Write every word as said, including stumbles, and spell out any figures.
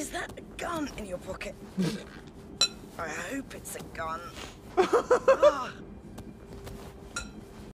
Is that a gun in your pocket? I hope it's a gun. Oh.